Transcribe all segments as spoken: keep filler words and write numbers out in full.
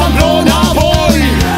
Pamplona voy.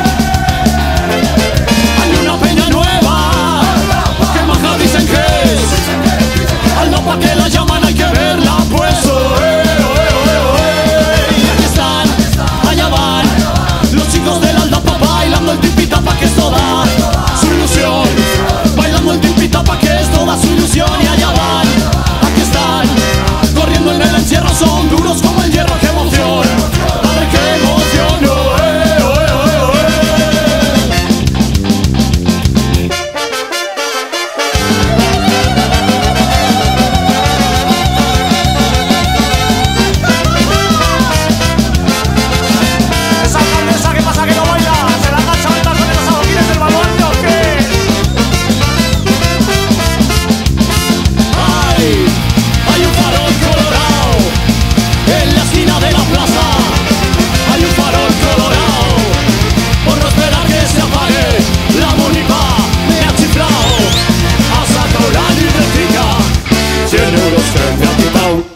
Hay una peña nueva que maja dicen que es. Aldapa que la llaman, hay que verla pues. Oh, eh, oh, eh, oh, eh. Y aquí están, allá van los chicos del Aldapa bailando el tipita pa' que esto da su ilusión. Bailando el tipita pa' que esto da su ilusión. Y allá van, aquí están, corriendo en el encierro, son duros como el hierro, qué emoción. Madre, qué emoción, oh, eh, oh, eh, oh, eh, oh, eh. Esa alcaldesa, ¿qué pasa que no baila? ¿Se la cancha mental con esos adoquines del balón o qué? ¡Ay! Hay un farol colorado en la esquina de la plaza. Hay un farol colorado por no esperar que se apague. La Mónica me ha chiflado, ha sacado la libretica, cien euros que me ha quitado.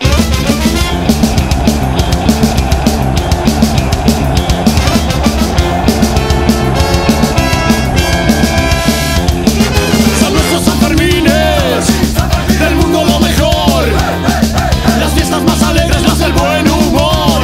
Son nuestros Sanfermines, del mundo lo mejor, las fiestas más alegres, las del buen humor.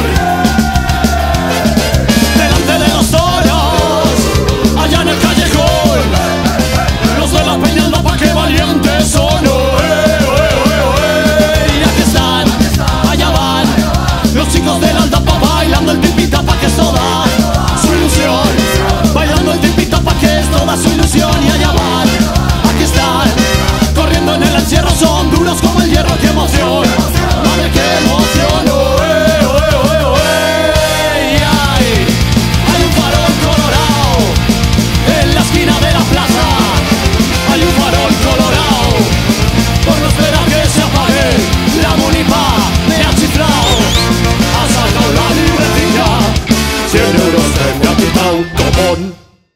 Delante de los toros, allá en el callejón, los de la peña Aldapa, qué valientes son. Oh, eh, oh, eh, oh, eh, oh, eh. Y aquí están, allá van los chicos del Aldapa bailando el tipita pa' que esto da su ilusión. Bailando el tipita pa' que esto da su ilusión. Y allá van, aquí están, corriendo en el encierro, son duros como el hierro, qué emoción. Madre, qué emoción, oh, eh, oh, eh, oh, eh, oh, eh. Y hay, hay un farol colorado en la esquina de la plaza. Hay un farol colorado por no esperar que se apague. La Mónica me ha chiflado, ha sacado la libretilla, cien euros que me ha quitado. Copón.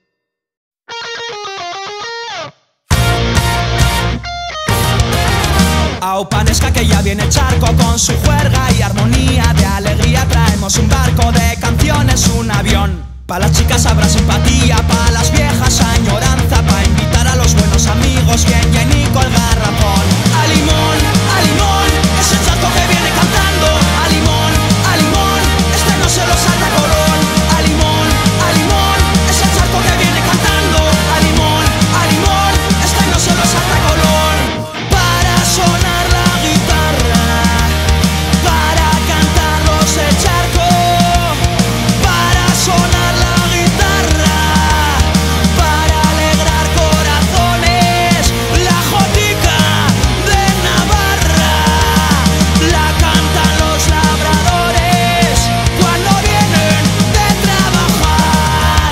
Aupanesca, que ya viene Charco con su juerga y armonía de alegría. Traemos un barco de canciones, un avión. Pa' las chicas habrá simpatía, pa' las viejas añoranza, pa' invitar a los buenos amigos, bien llenico el garrafón. A limón, a limón, ese Charco que viene cantando. A limón, a limón, este no se lo salta Colón. A limón, a limón, ese Charco que viene cantando. A limón, a limón, este no se lo salta Colón. Para sonar la guitarra, para cantarlos el Charco, para sonar la guitarra, para alegrar corazones, la jotica de Navarra, la cantan los labradores cuando vienen de trabajar.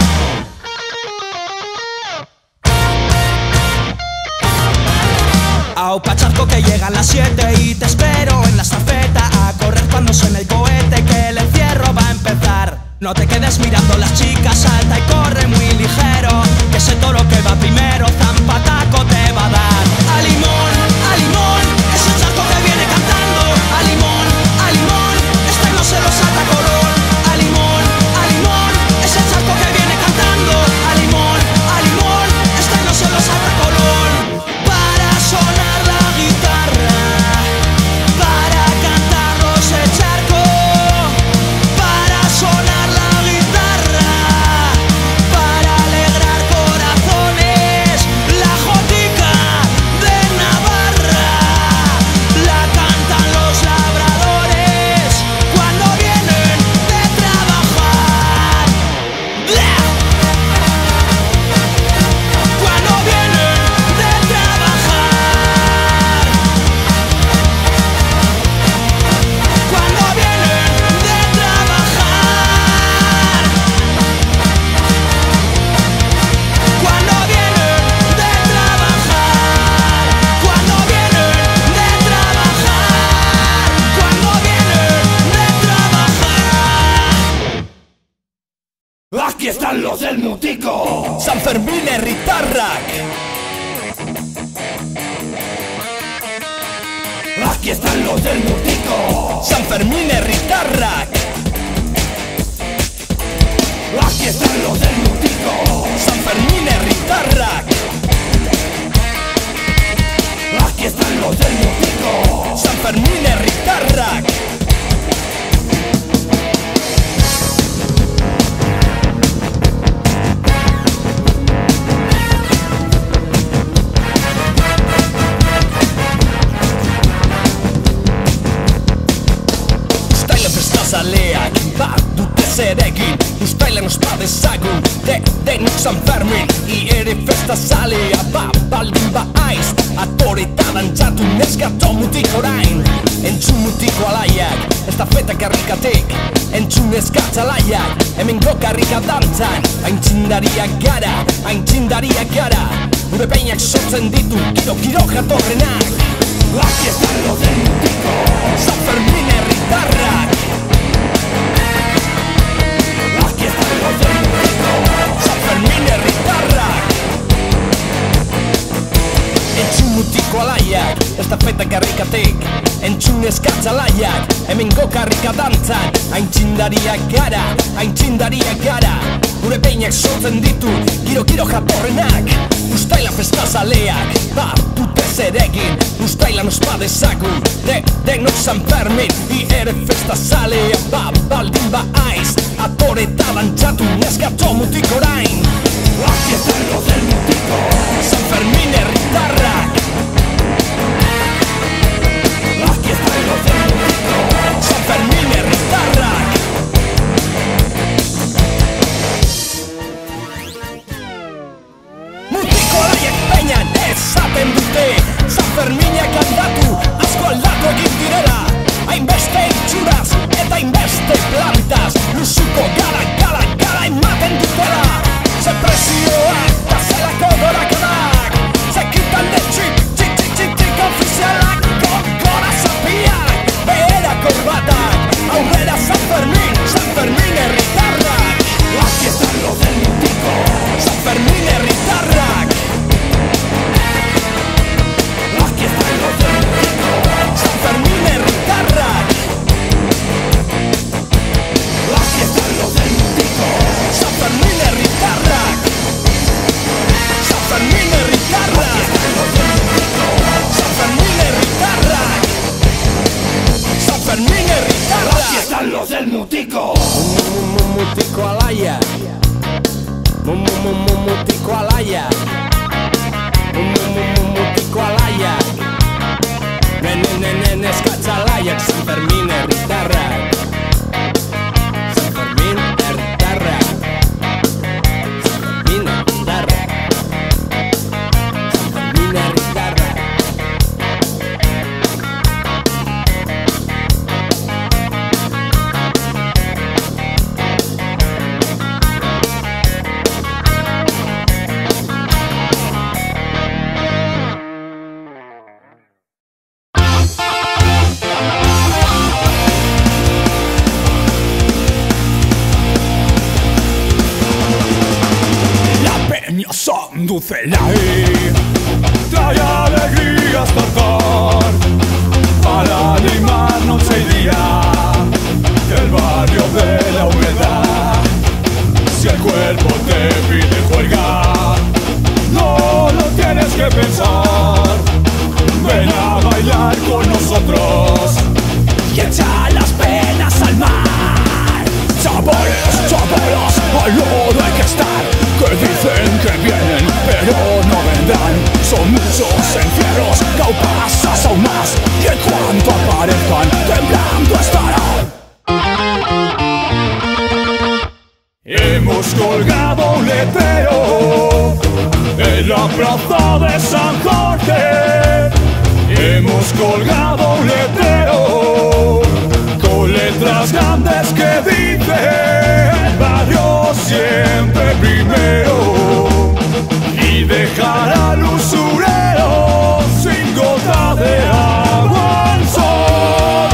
Aupa Charco, que llegan las siete y te espero en la estafeta a correr cuando suene el cohete, que el encierro va a empezar. No te quedes mirando las chicas, salta y corre muy ligero, que ese toro que va primero zampataco te va a dar. A limón, a limón, ese Charco que viene cantando. A limón, a limón, este no se lo salta Colón. A limón, a limón, ese Charco que viene cantando. A limón, a limón, este no se lo salta Colón. Para sonar la guitarra, para cantarlos el Charco, para sonar la guitarra, para alegrar corazones, la jotica de Navarra, la cantan los labradores cuando vienen de trabajar. Cuando vienen de trabajar, cuando vienen de trabajar, cuando vienen de trabajar, cuando vienen de trabajar, cuando vienen de trabajar. Aquí están los del Mutico. Sanfermines Ritarrak. Aquí están los del Mutico. Sanfermines Ritarrak. Aquí están los del Mutico, San Fermín Erritarrak. aquí están los del Mutico, San Fermín Erritarrak. Zaleak, bat dute zeregin, ustailan ospa dezagun, de, denok San Fermin, i ere festa zalea, ba, baldin ba aiz, atore eta dantzatu neskato mutiko orain. Entzun mutiko alaiak, estafeta karrikatik, entzun eskatz alaiak, hemen gokarrika dantzan, aintzindariak gara, aintzindariak gara, gure peinak sortzen ditu, kiro, kiro jatorrenak. aquí están los del Mutico, San Fermín Erritarrak. aquí están los del Mutico, San Fermín Erritarrak. Entzun mutiko alaiak, estafeta karrikatik, entzun eskatz alaiak, hemen gokarrika dantzan, aintzindariak gara, aintzindariak gara, gure peinak sortzen ditu, giro, giro jatorrenak. Ustailan festa zaleak, ba, dute zeregin, ustailan ospa dezagun, de, denok San Fermin, i ere festa zalea, ba, baldin ba aiz, atore eta dantzatu neskato mutiko orain. aquí están los del Mutico, San Fermín Erritarrak. aquí están los del Mutico, San Fermín Erritarrak. Mutiko alaiak peinan esaten dute, San Ferminak aldatu, asko aldatu egin direla, hainbeste itxuraz eta hainbeste plantaz, luzuko gara, gara, gara ematen dutela. Ze presioak, eta zelako gorakadak, ze kitan de txik, txik, txik, txik, txik ofizialak, gora zapiak, behera korbatak, aurrera San Fermín, San Fermín Erritarrak. aquí están los del Mutico, San Fermín Erritarrak. aquí están los del Mutico, San Fermín Erritarrak. aquí están los del Mutico, San Fermín Erritarrak. San Fermín Erritarrak. San Fermín Erritarrak. San Fermín Erritarrak. aquí están los del Mutico, Mutiko alaia. Mutiko alaia. Mutiko alaia. Nenen eskatz alaiak. San Fermín Erritarrak. San Fermín Erritarrak. San Fermín Erritarrak. San Fermín Erritarrak. Sanducelay trae alegrías tocar para animar noche y día del barrio de la humedad. Si el cuerpo te pide juega, no lo tienes que pensar. Ven a bailar con nosotros y echa las penas al mar. Sabores, sabores, al lodo hay que estar. Que dicen que vienen, pero no vendrán. Son muchos encierros, que aún pasas aún más. Y en cuanto aparezcan, temblando estarán. Hemos colgado un letrero en la plaza de San Jorge. Hemos colgado un letrero con letras grandes que dice: el barrio siempre primero, y dejar al usurero sin gota de agua al sol.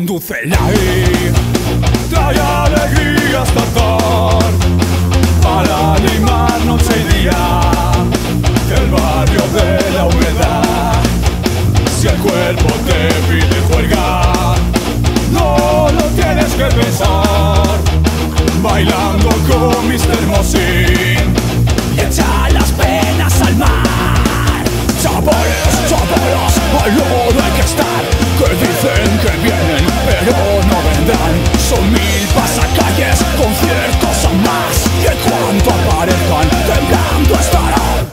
condúcela ahí. Trae alegría hasta tarde, para animar noche y día el barrio de la humedad. Si el cuerpo te pide juerga, no lo tienes que pensar. Bailando con mister Mosin y echa las penas al mar. Chavales, chavalas, al loro hay que estar. Que dicen que vienen, pero no vendrán. Son mil pasacalles, conciertos a más. Y en cuanto aparezcan, temblando estarán.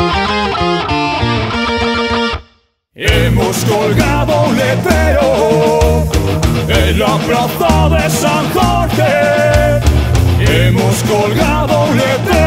Hemos colgado un letrero en la plaza de San Jorge. Hemos colgado un letrero